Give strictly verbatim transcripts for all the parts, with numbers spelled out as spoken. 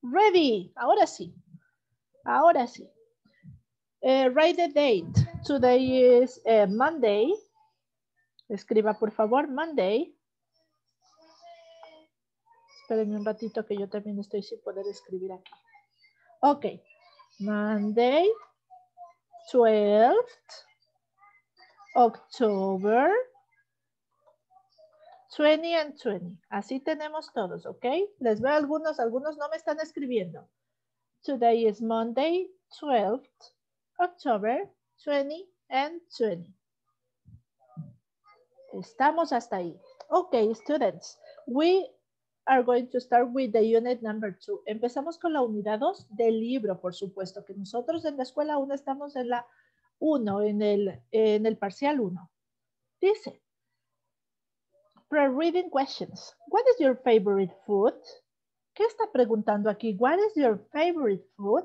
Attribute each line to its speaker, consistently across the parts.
Speaker 1: Ready. Ahora sí. Ahora sí. Uh, write the date. Today is uh, Monday. Escriba, por favor, Monday. Espérenme un ratito que yo también estoy sin poder escribir aquí. Ok. Monday, twelfth October, twenty and twenty. Así tenemos todos, ¿ok? Les veo algunos, algunos no me están escribiendo. Today is Monday, twelfth October, twenty and twenty. Estamos hasta ahí. Ok, students. We are going to start with the unit number two. Empezamos con la unidad dos del libro, por supuesto, que nosotros en la escuela aún estamos en la uno, en el, en el parcial uno. Dice, pre-reading questions. What is your favorite food? ¿Qué está preguntando aquí? What is your favorite food?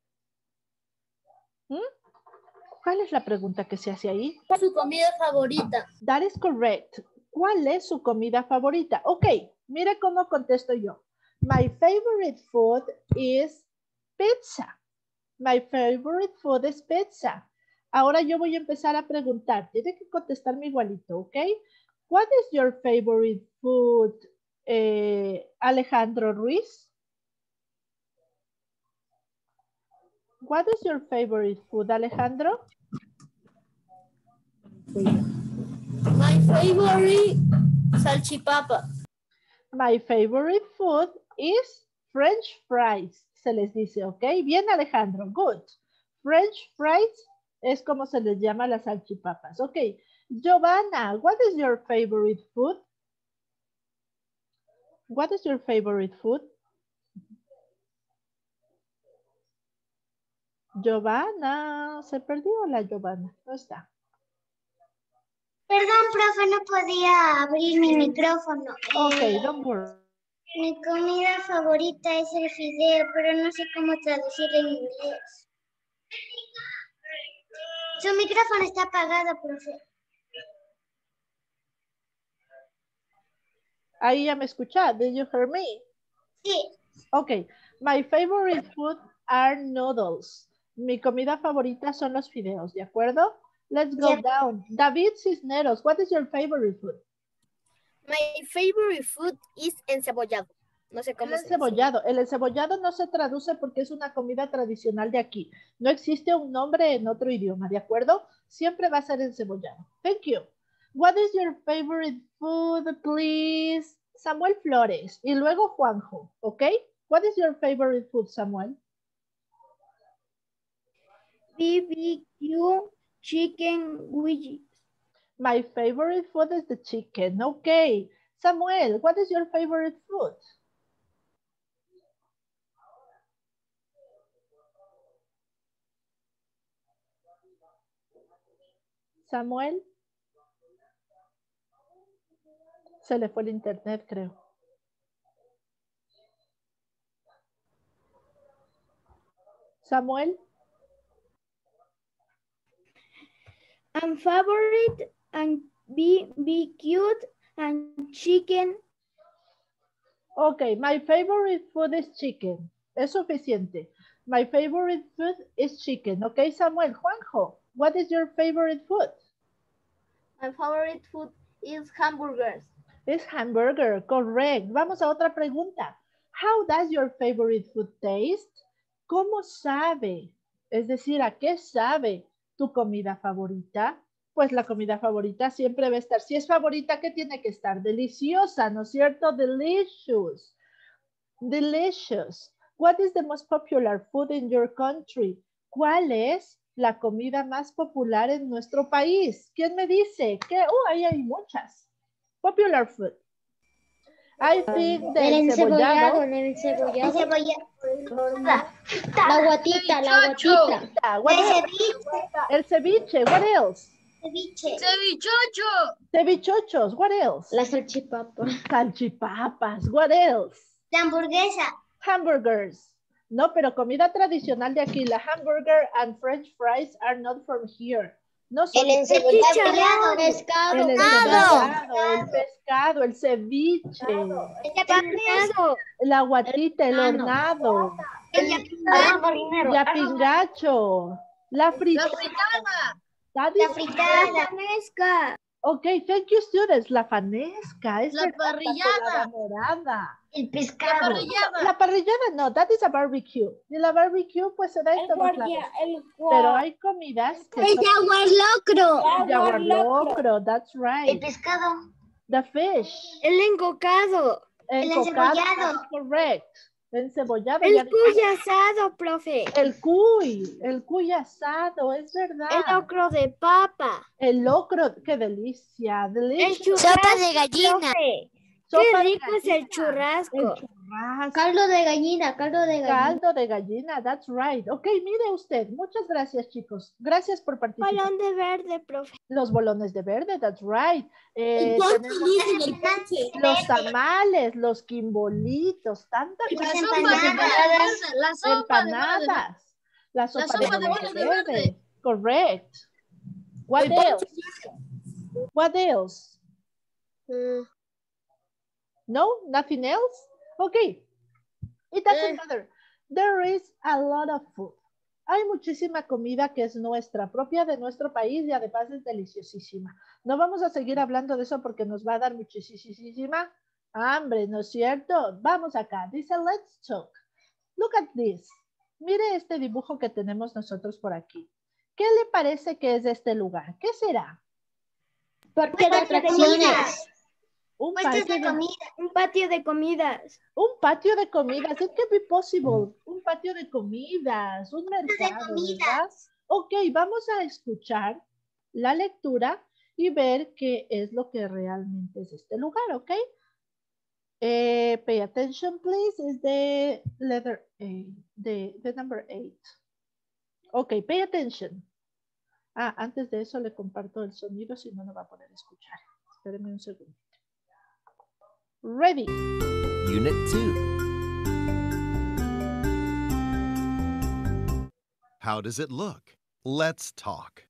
Speaker 1: ¿Mm? ¿Cuál es la pregunta que se hace ahí?
Speaker 2: Su comida favorita.
Speaker 1: That is correct. ¿Cuál es su comida favorita? Ok, mire cómo contesto yo. My favorite food is pizza. My favorite food is pizza. Ahora yo voy a empezar a preguntar. Tiene que contestarme igualito, ¿ok? What is your favorite food, eh, Alejandro Ruiz? What is your favorite food, Alejandro?
Speaker 2: My favorite salchipapa.
Speaker 1: My favorite food is French fries. Se les dice, ¿ok? Bien, Alejandro. Good. French fries es como se les llama a las salchipapas. Ok. Giovanna, what is your favorite food? What is your favorite food? Giovanna, ¿se perdió la Giovanna? No está.
Speaker 3: Perdón, profe, no podía abrir mi micrófono.
Speaker 1: Ok,
Speaker 3: Eh,
Speaker 1: don't worry.
Speaker 3: Mi comida favorita es el fideo, pero no sé cómo traducirlo en inglés. Su micrófono está apagado, profe.
Speaker 1: Ahí ya me escucha. Did you hear me?
Speaker 3: Sí.
Speaker 1: Ok. My favorite food are noodles. Mi comida favorita son los fideos, ¿de acuerdo? Let's go
Speaker 3: Yep.
Speaker 1: down. David Cisneros, what is your favorite food?
Speaker 2: My favorite food is encebollado. No sé cómo
Speaker 1: El
Speaker 2: se dice.
Speaker 1: encebollado. El encebollado no se traduce porque es una comida tradicional de aquí. No existe un nombre en otro idioma, ¿de acuerdo? Siempre va a ser encebollado. Thank you. What is your favorite food, please? Samuel Flores. Y luego Juanjo, ¿ok? What is your favorite food, Samuel?
Speaker 2: B B Q chicken wedges.
Speaker 1: My favorite food is the chicken. Okay. Samuel, what is your favorite food? Samuel. Se le fue el internet, creo. Samuel.
Speaker 2: And favorite and B B Q and chicken.
Speaker 1: Okay, my favorite food is chicken. Es suficiente. My favorite food is chicken. Okay, Samuel. Juanjo, what is your favorite food?
Speaker 2: My favorite food is hamburgers.
Speaker 1: Es hamburger, correct. Vamos a otra pregunta. How does your favorite food taste? ¿Cómo sabe? Es decir, ¿a qué sabe tu comida favorita? Pues la comida favorita siempre va a estar. Si es favorita, ¿qué tiene que estar? Deliciosa, ¿no es cierto? Delicious. Delicious. What is the most popular food in your country? ¿Cuál es la comida más popular en nuestro país? ¿Quién me dice? ¿Qué? Oh, ahí hay muchas. Popular food. I think the
Speaker 3: El
Speaker 1: encebollado.
Speaker 3: encebollado, el encebollado. Encebollado.
Speaker 2: La guatita, la guatita.
Speaker 1: What
Speaker 3: El
Speaker 1: else?
Speaker 3: ceviche.
Speaker 1: El ceviche. What else?
Speaker 3: Ceviche.
Speaker 2: Cevichocho.
Speaker 1: Cevichochos. What else?
Speaker 3: La salchipapa.
Speaker 1: Salchipapas. What else?
Speaker 3: La hamburguesa.
Speaker 1: Hamburgers. No, pero comida tradicional de aquí. La hamburger and French fries are not from here. No son
Speaker 3: El encebollado.
Speaker 2: Pescado.
Speaker 1: el encebollado, el pescado, el ceviche,
Speaker 2: Pescado.
Speaker 1: el aguatita, el hornado,
Speaker 3: El marinero.
Speaker 1: yapingacho, la fritada. That
Speaker 3: La
Speaker 1: is-
Speaker 3: fritada.
Speaker 2: Pesca.
Speaker 1: Okay, thank you, students. La fanesca, es
Speaker 4: La
Speaker 1: verdad,
Speaker 4: parrillada.
Speaker 1: pelada morada.
Speaker 3: El
Speaker 4: La
Speaker 3: pescado.
Speaker 4: parrillada.
Speaker 1: La parrillada no, that is a barbecue. Y la barbecue pues se da en todos lados. Pero hay comidas que
Speaker 2: El
Speaker 1: son
Speaker 2: jaguar locro.
Speaker 1: jaguar locro, that's
Speaker 3: El
Speaker 1: right.
Speaker 3: pescado.
Speaker 1: The fish.
Speaker 2: El encocado.
Speaker 3: El
Speaker 1: Encocado,
Speaker 3: encebollado.
Speaker 1: that's correct. Encebollado.
Speaker 2: El
Speaker 1: ya dije.
Speaker 2: cuy asado, profe.
Speaker 1: El cuy, el cuy asado, es verdad.
Speaker 2: El locro de papa.
Speaker 1: El locro, qué delicia.
Speaker 2: El
Speaker 1: Delicious.
Speaker 2: churrasco. de gallina.
Speaker 1: Sopa
Speaker 2: Qué
Speaker 1: de
Speaker 2: rico es el
Speaker 1: gallina.
Speaker 2: churrasco.
Speaker 1: El churrasco.
Speaker 3: Caldo de gallina, caldo de gallina.
Speaker 1: Caldo de gallina, that's right. Ok, mire usted. Muchas gracias, chicos. Gracias por participar.
Speaker 2: Balón de verde, profe.
Speaker 1: Los bolones de verde, that's right. Eh, tenemos los tamales, los quimbolitos, tantas
Speaker 4: La
Speaker 1: cosas.
Speaker 4: sopa de bola verde. La sopa de bola de verde.
Speaker 1: Empanadas. La sopa,
Speaker 4: sopa
Speaker 1: de
Speaker 4: de
Speaker 1: bola
Speaker 4: bola
Speaker 1: de
Speaker 4: de
Speaker 1: verde.
Speaker 4: verde.
Speaker 1: Correct. What else? What else?
Speaker 2: Mm,
Speaker 1: No, nothing else? Okay. It doesn't
Speaker 2: Eh.
Speaker 1: matter. There is a lot of food. Hay muchísima comida que es nuestra, propia de nuestro país y además es deliciosísima. No vamos a seguir hablando de eso porque nos va a dar muchísima hambre, ¿no es cierto? Vamos acá. Dice, let's talk. Look at this. Mire este dibujo que tenemos nosotros por aquí. ¿Qué le parece que es este lugar? ¿Qué será?
Speaker 3: Parque de atracciones.
Speaker 1: Un
Speaker 3: Puestos
Speaker 1: patio
Speaker 3: de
Speaker 1: de,
Speaker 3: comida.
Speaker 2: Un patio de comidas.
Speaker 1: un patio de comidas. It can be possible. Un patio de comidas, un mercado,
Speaker 3: comidas.
Speaker 1: ¿verdad? Ok, vamos a escuchar la lectura y ver qué es lo que realmente es este lugar, ¿ok? Eh, pay attention, please. Is the letter A, the, the number eight. Ok, pay attention. Ah, antes de eso le comparto el sonido, si no, no va a poder escuchar. Espérenme un segundo. Ready.
Speaker 5: Unit two. How does it look? Let's talk.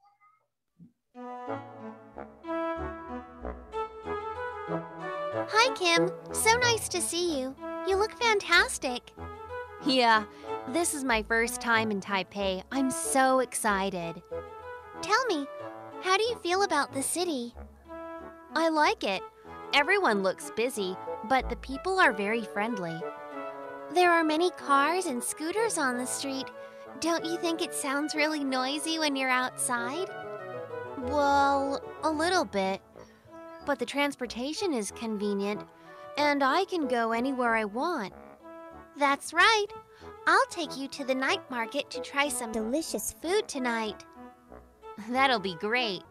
Speaker 6: Hi, Kim. So nice to see you. You look fantastic. Yeah, this is my first time in Taipei. I'm so excited. Tell me, how do you feel about the city? I like it. Everyone looks busy, but the people are very friendly. There are many cars and scooters on the street. Don't you think it sounds really noisy when you're outside? Well, a little bit. But the transportation is convenient, and I can go anywhere I want. That's right. I'll take you to the night market to try some delicious food tonight. That'll be great.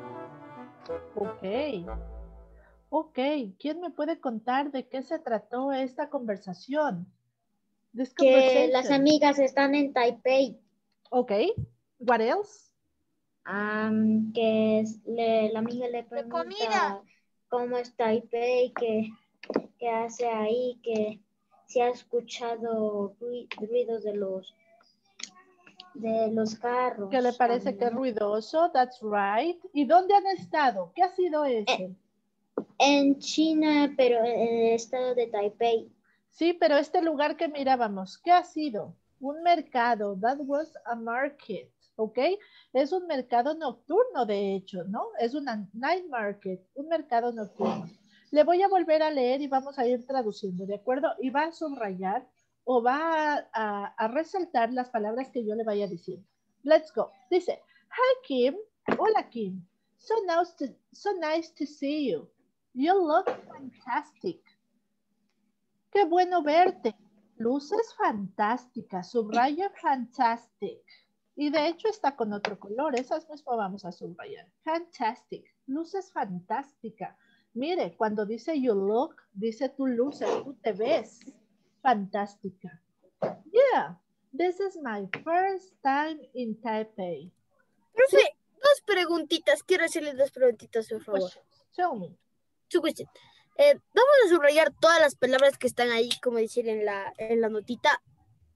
Speaker 1: Ok. Ok. ¿Quién me puede contar de qué se trató esta conversación? This
Speaker 3: Que
Speaker 1: conversation.
Speaker 3: las amigas están en Taipei.
Speaker 1: Ok. What else?
Speaker 3: Am, que es- le- la amiga le
Speaker 4: comida.
Speaker 3: pregunta cómo es Taipei, que, que hace ahí, que si ha escuchado rui- ruidos de los de los carros.
Speaker 1: ¿Qué le parece que es
Speaker 3: también.
Speaker 1: ruidoso? That's right. ¿Y dónde han estado? ¿Qué ha sido ese?
Speaker 3: En China, pero en el estado de Taipei.
Speaker 1: Sí, pero este lugar que mirábamos, ¿qué ha sido? Un mercado. That was a market. ¿Ok? Es un mercado nocturno, de hecho, ¿no? Es una night market, un mercado nocturno. Le voy a volver a leer y vamos a ir traduciendo, ¿de acuerdo? Y va a subrayar o va a, a, a resaltar las palabras que yo le vaya diciendo. Let's go. Dice, hi Kim. Hola Kim. So nice to, so nice to see you. You look fantastic. Qué bueno verte. Luces fantásticas. Subraya fantastic. Y de hecho está con otro color. Esas mismo vamos a subrayar. Fantastic. Luces fantástica. Mire, cuando dice you look, dice tú luces, tú te ves. Fantástica. Yeah, this is my first time in Taipei.
Speaker 2: Profe, dos preguntitas. Quiero hacerle dos preguntitas, por favor.
Speaker 1: Questions. Tell me.
Speaker 2: Two questions. Eh, vamos a subrayar todas las palabras que están ahí, como decir en la, en la notita.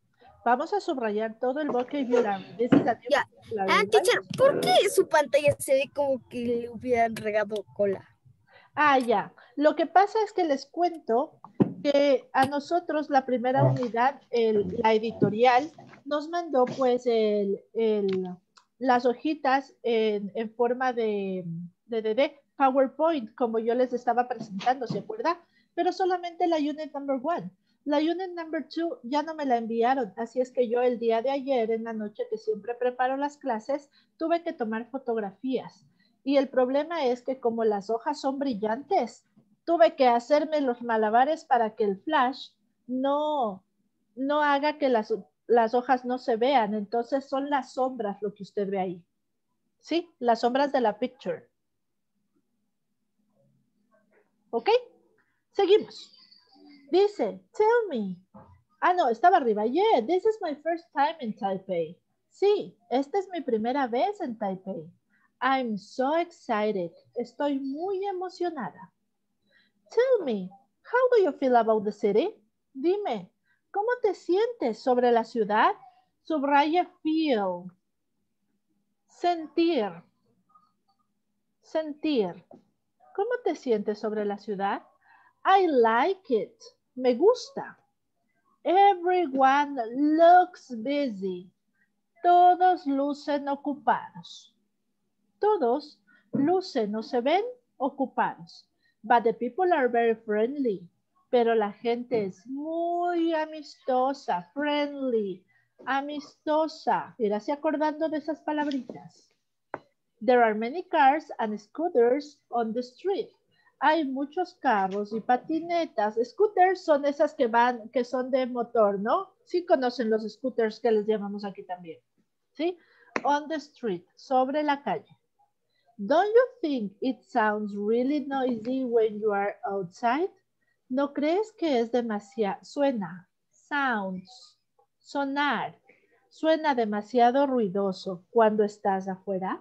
Speaker 1: Vamos a subrayar todo el vocabulario. This is a new
Speaker 2: Ya.
Speaker 1: vocabulary,
Speaker 2: Ah,
Speaker 1: right?
Speaker 2: teacher, ¿por qué su pantalla se ve como que le hubieran regado cola?
Speaker 1: Ah, ya. Lo que pasa es que les cuento que a nosotros la primera unidad, el- la editorial, nos mandó pues el, el- las hojitas en, en forma de, de, de, de PowerPoint, como yo les estaba presentando, ¿se acuerda? Pero solamente la unit number one. La unit number two ya no me la enviaron, así es que yo el día de ayer en la noche que siempre preparo las clases, tuve que tomar fotografías. Y el problema es que como las hojas son brillantes, tuve que hacerme los malabares para que el flash no, no haga que las, las hojas no se vean. Entonces son las sombras lo que usted ve ahí. ¿Sí? Las sombras de la picture. ¿Ok? Seguimos. Dice, tell me. Ah, no, estaba arriba. Yeah, this is my first time in Taipei. Sí, esta es mi primera vez en Taipei. I'm so excited. Estoy muy emocionada. Tell me, how do you feel about the city? Dime, ¿cómo te sientes sobre la ciudad? Subraya feel. Sentir. Sentir. ¿Cómo te sientes sobre la ciudad? I like it. Me gusta. Everyone looks busy. Todos lucen ocupados. Todos lucen o se ven ocupados. But the people are very friendly. Pero la gente es muy amistosa, friendly, amistosa. Irás acordando de esas palabritas. There are many cars and scooters on the street. Hay muchos carros y patinetas. Scooters son esas que van, que son de motor, ¿no? Sí conocen los scooters que les llamamos aquí también. ¿Sí? On the street, sobre la calle. Don't you think it sounds really noisy when you are outside? ¿No crees que es demasiado, suena, sounds, sonar, suena demasiado ruidoso cuando estás afuera?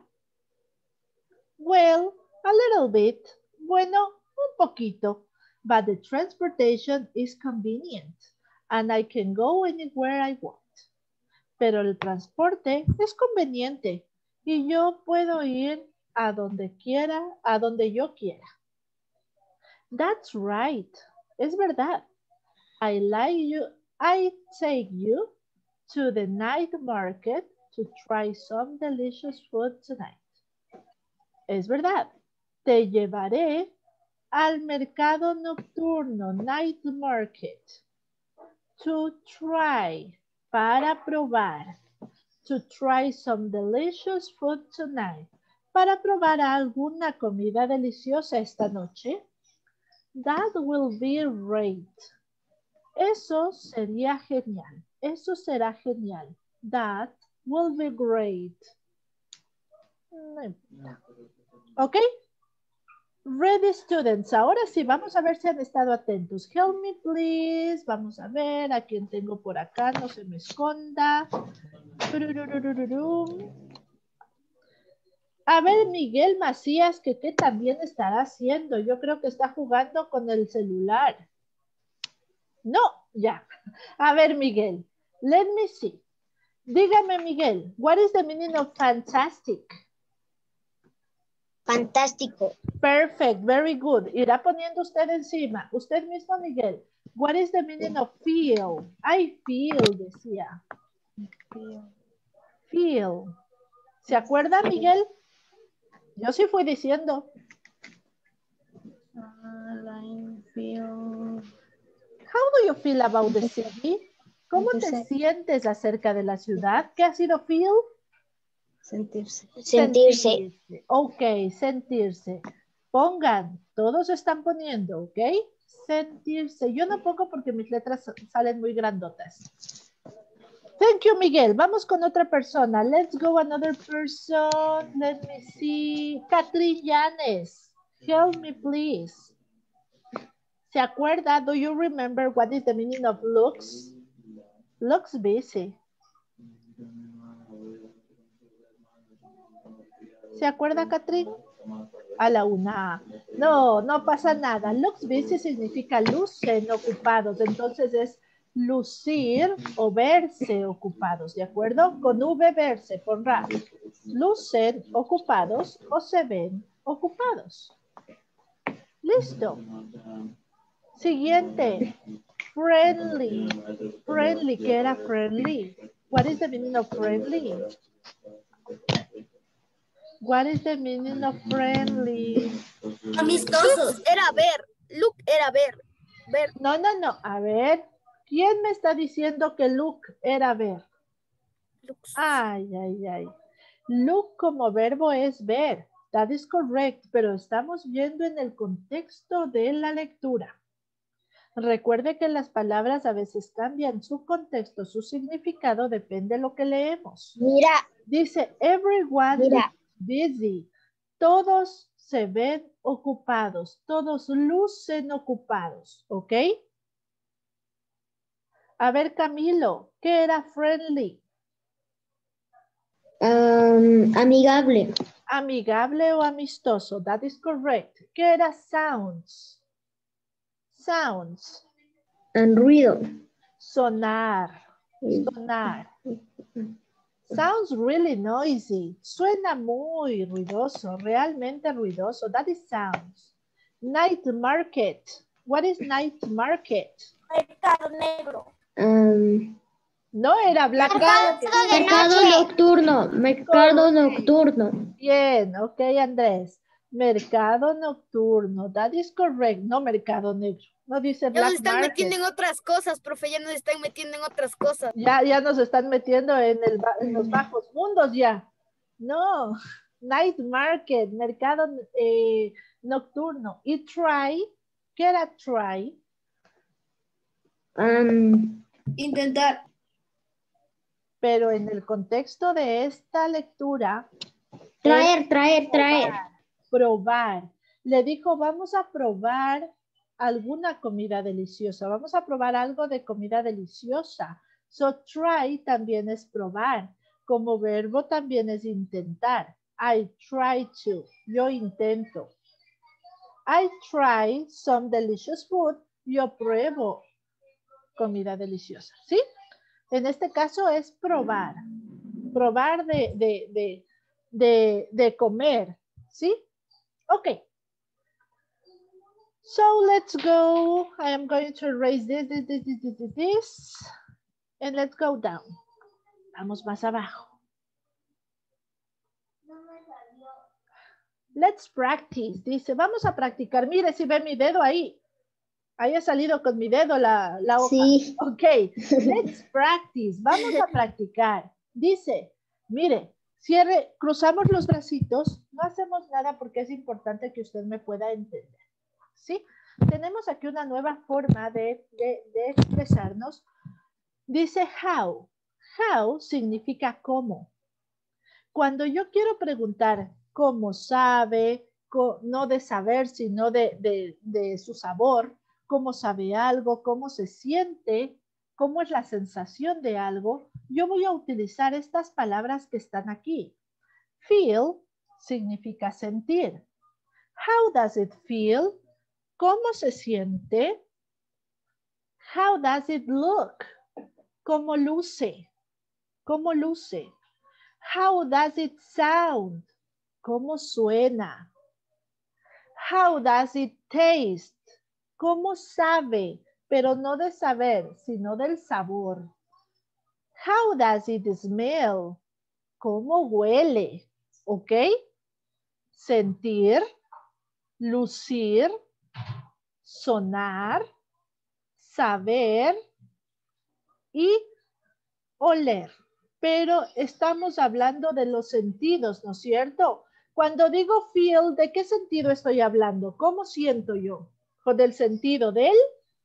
Speaker 1: Well, a little bit. Bueno, un poquito. But the transportation is convenient and I can go anywhere I want. Pero el transporte es conveniente y yo puedo ir a donde quiera, a donde yo quiera. That's right. Es verdad. I like you. I take you to the night market to try some delicious food tonight. Es verdad. Te llevaré al mercado nocturno, night market, to try, para probar, to try some delicious food tonight, para probar alguna comida deliciosa esta noche. That will be great. Eso sería genial. Eso será genial. That will be great. ¿Ok? Ready, students. Ahora sí, vamos a ver si han estado atentos. Help me, please. Vamos a ver a quién tengo por acá. No se me esconda. A ver, Miguel Macías, que qué también estará haciendo. Yo creo que está jugando con el celular. No, ya. A ver, Miguel. Let me see. Dígame, Miguel, what is the meaning of fantastic?
Speaker 3: Fantástico.
Speaker 1: Perfect, very good. Irá poniendo usted encima. Usted mismo, Miguel. What is the meaning of feel? I feel, decía. Feel. ¿Se acuerda, Miguel? Yo sí fui diciendo.
Speaker 3: I feel...
Speaker 1: How do you feel about the city? ¿Cómo te sientes acerca de la ciudad? ¿Qué ha sido feel?
Speaker 3: Sentirse.
Speaker 1: Sentirse.
Speaker 3: Sentirse.
Speaker 1: Ok, sentirse. Pongan, todos están poniendo, ok. Sentirse. Yo no pongo porque mis letras salen muy grandotas. Thank you, Miguel. Vamos con otra persona. Let's go another person. Let me see. Catherine Llanes. Help me, please. ¿Se acuerda? Do you remember what is the meaning of looks? Looks busy. ¿Se acuerda, Catherine? A la una. No, no pasa nada. Looks busy significa lucen ocupados. Entonces es lucir o verse ocupados, ¿de acuerdo? Con V verse, pon ra. Lucen ocupados o se ven ocupados. Listo. Siguiente. Friendly. Friendly, ¿qué era friendly? What is the meaning of friendly? What is the meaning of friendly?
Speaker 2: Amistosos. Era ver. Look era ver. Ver.
Speaker 1: No, no, no. A ver. ¿Quién me está diciendo que look era ver?
Speaker 2: Looks.
Speaker 1: Ay, ay, ay. Look como verbo es ver. That is correct, pero estamos viendo en el contexto de la lectura. Recuerde que las palabras a veces cambian su contexto, su significado, depende de lo que leemos.
Speaker 3: Mira,
Speaker 1: Dice, everyone
Speaker 3: Mira.
Speaker 1: is busy. Todos se ven ocupados, todos lucen ocupados, ¿ok? A ver, Camilo, ¿qué era friendly?
Speaker 3: um, amigable,
Speaker 1: Amigable o amistoso, that is correct. ¿Qué era sounds? Sounds,
Speaker 3: and ruido.
Speaker 1: sonar, sonar. Sounds really noisy. Suena muy ruidoso, realmente ruidoso. That is sounds. Night market. What is night market?
Speaker 2: Mercado negro.
Speaker 3: Um,
Speaker 1: No era black market.
Speaker 3: mercado nocturno, mercado nocturno.
Speaker 1: Bien, ok, Andrés. Mercado nocturno. That is correct. No mercado negro. No dice
Speaker 2: Ya nos
Speaker 1: black
Speaker 2: están
Speaker 1: market.
Speaker 2: metiendo en otras cosas, profe. Ya nos están metiendo en otras cosas.
Speaker 1: Ya, ya nos están metiendo en, el, ba- en los bajos mundos ya. No. Night market, mercado eh, nocturno. Y try, ¿qué era try?
Speaker 3: Um,
Speaker 4: Intentar.
Speaker 1: Pero en el contexto de esta lectura,
Speaker 3: traer, traer, traer.
Speaker 1: probar. Le dijo, vamos a probar alguna comida deliciosa. Vamos a probar algo de comida deliciosa. So try también es probar. Como verbo también es intentar. I try to. Yo intento. I try some delicious food. Yo pruebo comida deliciosa. ¿Sí? En este caso es probar. Probar de, de, de, de, de comer. ¿Sí? Okay. So let's go. I am going to erase this, this, this, this, this, this, this. And let's go down. Vamos más abajo. Let's practice. Dice, vamos a practicar. Mire si ve mi dedo ahí. Ahí ha salido con mi dedo la, la hoja.
Speaker 3: Sí.
Speaker 1: Ok. Let's practice. Vamos a practicar. Dice, mire, cierre, cruzamos los bracitos. No hacemos nada porque es importante que usted me pueda entender. ¿Sí? Tenemos aquí una nueva forma de, de, de expresarnos. Dice how. How significa cómo. Cuando yo quiero preguntar cómo sabe, co, no de saber, sino de, de, de su sabor, cómo sabe algo, cómo se siente, cómo es la sensación de algo, yo voy a utilizar estas palabras que están aquí. Feel significa sentir. How does it feel? ¿Cómo se siente? How does it look? ¿Cómo luce? ¿Cómo luce? How does it sound? ¿Cómo suena? How does it taste? ¿Cómo sabe? Pero no de saber, sino del sabor. How does it smell? ¿Cómo huele? ¿Ok? Sentir, lucir, sonar, saber y oler. Pero estamos hablando de los sentidos, ¿no es cierto? Cuando digo feel, ¿de qué sentido estoy hablando? ¿Cómo siento yo? ¿Con el sentido del?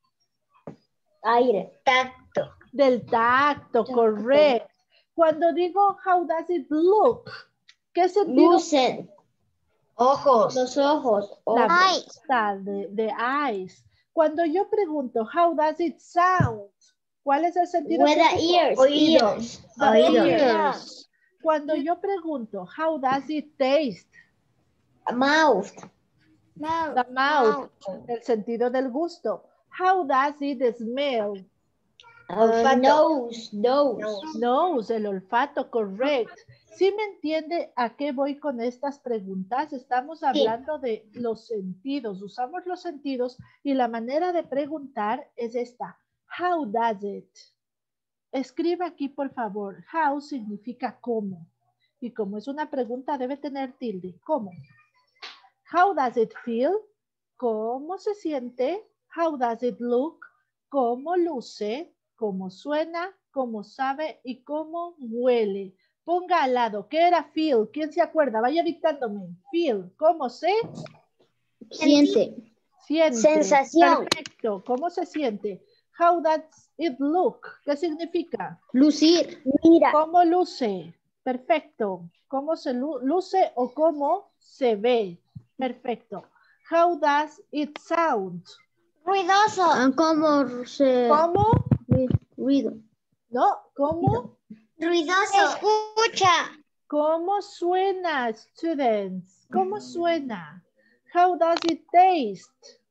Speaker 3: Aire. Tacto.
Speaker 1: Del tacto, correcto. Cuando digo how does it look, ¿qué sentido?
Speaker 3: Lucen.
Speaker 4: Ojos.
Speaker 3: Los ojos.
Speaker 1: La
Speaker 3: ojos.
Speaker 1: vista, de, de eyes. Cuando yo pregunto how does it sound, ¿cuál es el sentido?
Speaker 3: With the
Speaker 1: físico?
Speaker 3: ears.
Speaker 4: Oídos.
Speaker 3: Ears.
Speaker 1: The
Speaker 4: Oídos.
Speaker 1: ears. Cuando yo pregunto how does it taste,
Speaker 3: Mouth.
Speaker 1: the mouth, el sentido del gusto. How does it smell?
Speaker 3: Uh, nose, nose.
Speaker 1: Nose, el olfato, correct. ¿Sí me entiende a qué voy con estas preguntas? Estamos hablando de los sentidos. Usamos los sentidos y la manera de preguntar es esta. How does it? Escriba aquí, por favor. How significa cómo. Y como es una pregunta, debe tener tilde. ¿Cómo? How does it feel? ¿Cómo se siente? How does it look? ¿Cómo luce? ¿Cómo suena? ¿Cómo sabe? ¿Y cómo huele? Ponga al lado. ¿Qué era feel? ¿Quién se acuerda? Vaya dictándome. Feel. ¿Cómo se?
Speaker 3: Siente.
Speaker 1: Siente.
Speaker 3: Sensación.
Speaker 1: Perfecto. ¿Cómo se siente? How does it look? ¿Qué significa?
Speaker 3: Lucir. Mira.
Speaker 1: ¿Cómo luce? Perfecto. ¿Cómo se lu luce o cómo se ve? Perfecto. How does it sound?
Speaker 3: Ruidoso. ¿Cómo se...
Speaker 1: ¿Cómo?
Speaker 3: Ruido.
Speaker 1: No, ¿cómo?
Speaker 3: Ruidoso. Escucha.
Speaker 1: ¿Cómo suena, students? ¿Cómo suena? How does it taste?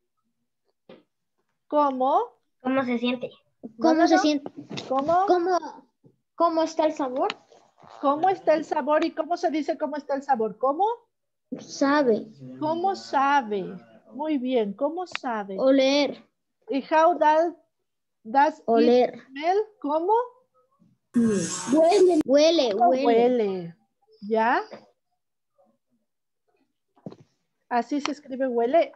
Speaker 1: ¿Cómo?
Speaker 3: ¿Cómo se siente?
Speaker 1: ¿Cómo
Speaker 3: ¿Cómo no, se
Speaker 1: no?
Speaker 3: siente?
Speaker 1: ¿Cómo?
Speaker 3: ¿Cómo, ¿Cómo está el sabor?
Speaker 1: ¿Cómo está el sabor? ¿Y cómo se dice cómo está el sabor? ¿Cómo?
Speaker 3: Sabe.
Speaker 1: ¿Cómo sabe? Muy bien, ¿cómo sabe?
Speaker 3: Oler.
Speaker 1: ¿Y how does, does
Speaker 3: Oler.
Speaker 1: it smell? ¿Cómo?
Speaker 3: Huele. Huele.
Speaker 1: ¿Cómo
Speaker 3: Huele.
Speaker 1: huele? ¿Ya? Así se escribe huele.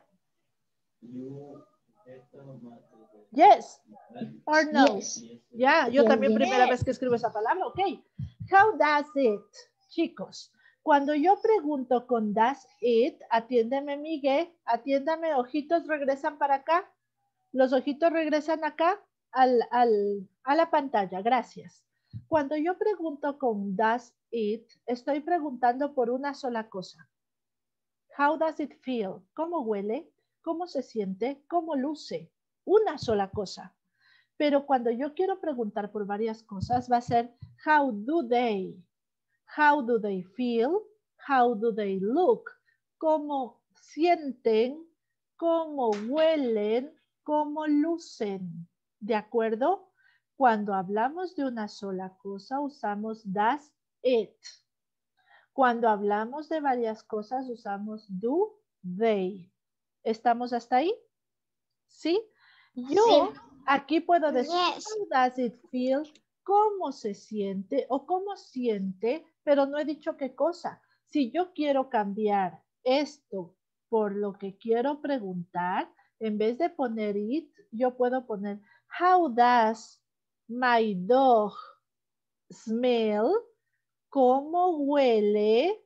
Speaker 1: Yes or no.
Speaker 3: Yes.
Speaker 1: Ya, yo
Speaker 3: Yes,
Speaker 1: también
Speaker 3: yes.
Speaker 1: primera vez que escribo esa palabra. Ok. How does it? Chicos, cuando yo pregunto con does it, atiéndeme Miguel, atiéndame, ojitos regresan para acá. Los ojitos regresan acá al, al, a la pantalla. Gracias. Cuando yo pregunto con does it, estoy preguntando por una sola cosa. How does it feel? ¿Cómo huele? ¿Cómo se siente? ¿Cómo luce? Una sola cosa. Pero cuando yo quiero preguntar por varias cosas, va a ser how do they? How do they feel? How do they look? ¿Cómo sienten? ¿Cómo huelen? ¿Cómo lucen? ¿De acuerdo? Cuando hablamos de una sola cosa, usamos does it. Cuando hablamos de varias cosas, usamos do they. ¿Estamos hasta ahí? ¿Sí? Yo
Speaker 3: Sí.
Speaker 1: aquí puedo decir,
Speaker 3: Yes.
Speaker 1: how does it feel? ¿Cómo se siente? O cómo siente, pero no he dicho qué cosa. Si yo quiero cambiar esto por lo que quiero preguntar, en vez de poner it, yo puedo poner, how does my dog smell? ¿Cómo huele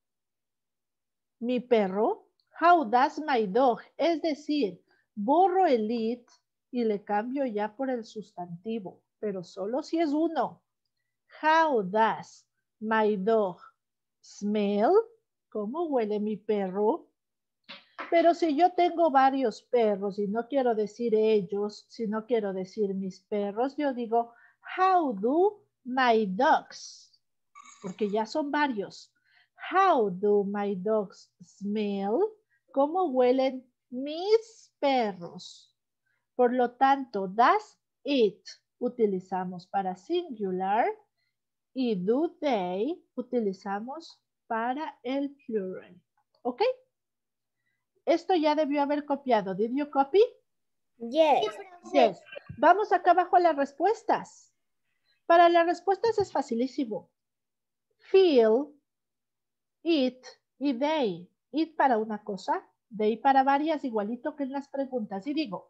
Speaker 1: mi perro? How does my dog? Es decir, borro el it y le cambio ya por el sustantivo, pero solo si es uno. How does my dog smell? ¿Cómo huele mi perro? Pero si yo tengo varios perros y no quiero decir ellos, si no quiero decir mis perros, yo digo, how do my dogs? Porque ya son varios. How do my dogs smell? ¿Cómo huelen mis perros? Por lo tanto, does it utilizamos para singular y do they utilizamos para el plural. ¿Ok? Esto ya debió haber copiado. Did you copy?
Speaker 2: Yes.
Speaker 1: Yes. Vamos acá abajo a las respuestas. Para las respuestas es facilísimo. Feel, it y they. It para una cosa, they para varias, igualito que en las preguntas. Y digo,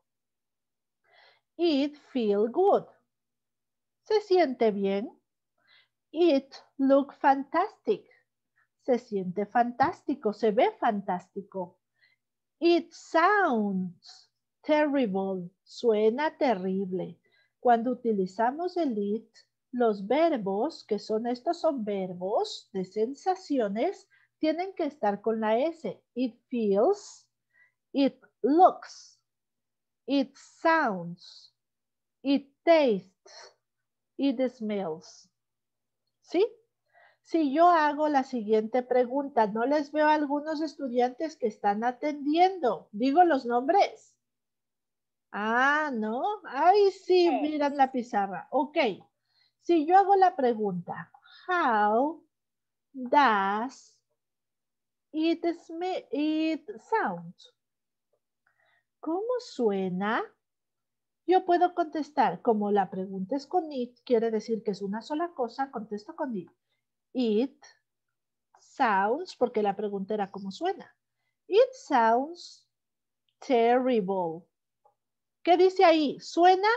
Speaker 1: it feel good. Se siente bien. It look fantastic. Se siente fantástico, se ve fantástico. It sounds terrible. Suena terrible. Cuando utilizamos el it, los verbos, que son estos son verbos de sensaciones, tienen que estar con la S. It feels, it looks, it sounds, it tastes, it smells. ¿Sí? Si yo hago la siguiente pregunta, no les veo a algunos estudiantes que están atendiendo. Digo los nombres. Ah, no. Ahí sí, miran la pizarra. Ok. Si yo hago la pregunta, how does it, sm- it sound? ¿Cómo suena? Yo puedo contestar, como la pregunta es con it, quiere decir que es una sola cosa, contesto con it. It sounds, porque la pregunta era cómo suena. It sounds terrible. ¿Qué dice ahí? ¿Suena?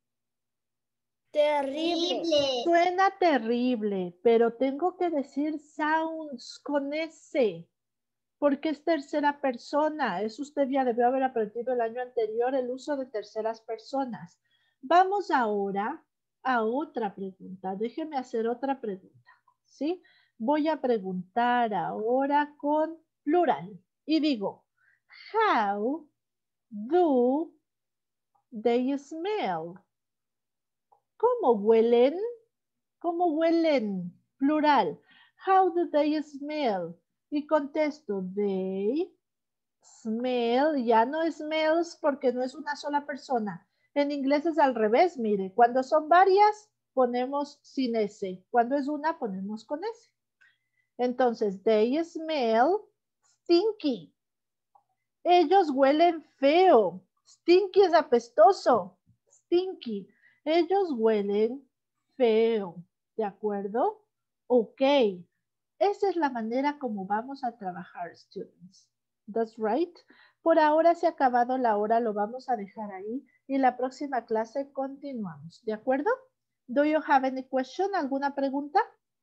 Speaker 3: Terrible.
Speaker 1: Suena terrible, pero tengo que decir sounds con S, porque es tercera persona. Eso usted ya debió haber aprendido el año anterior, el uso de terceras personas. Vamos ahora a otra pregunta. Déjeme hacer otra pregunta, ¿sí? Voy a preguntar ahora con plural y digo, how do they smell? ¿Cómo huelen? ¿Cómo huelen? Plural. How do they smell? Y contesto, they smell. Ya no smells porque no es una sola persona. En inglés es al revés, mire. Cuando son varias, ponemos sin S. Cuando es una, ponemos con S. Entonces, they smell stinky. Ellos huelen feo. Stinky es apestoso. Stinky. Ellos huelen feo. ¿De acuerdo? Ok. Esa es la manera como vamos a trabajar, students. That's right. Por ahora se ha acabado la hora, lo vamos a dejar ahí y la próxima clase continuamos. ¿De acuerdo? Do you have any question? ¿Alguna pregunta?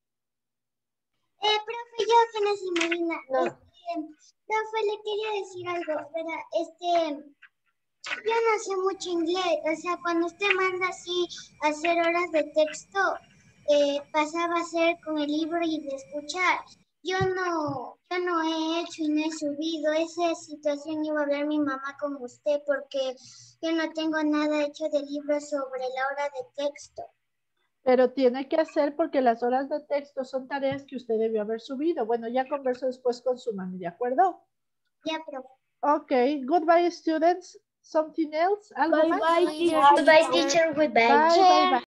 Speaker 3: Eh, profe, yo apenas imagina.
Speaker 1: No.
Speaker 3: Este, profe, le quería decir algo, ¿verdad? Este, yo no sé mucho inglés, o sea, cuando usted manda así a hacer horas de texto, eh, pasaba a ser con el libro y de escuchar. Yo no, yo no he hecho y no he subido. Esa situación iba a hablar mi mamá con usted porque yo no tengo nada hecho de libro sobre la hora de texto.
Speaker 1: Pero tiene que hacer porque las horas de texto son tareas que usted debió haber subido. Bueno, ya converso después con su mami, ¿de acuerdo?
Speaker 3: Ya, profe.
Speaker 1: Ok, goodbye students. Something else? ¿Algo
Speaker 4: Bye
Speaker 1: más?
Speaker 4: bye, teacher.
Speaker 3: Goodbye, teacher. Goodbye.
Speaker 1: Bye, bye, bye.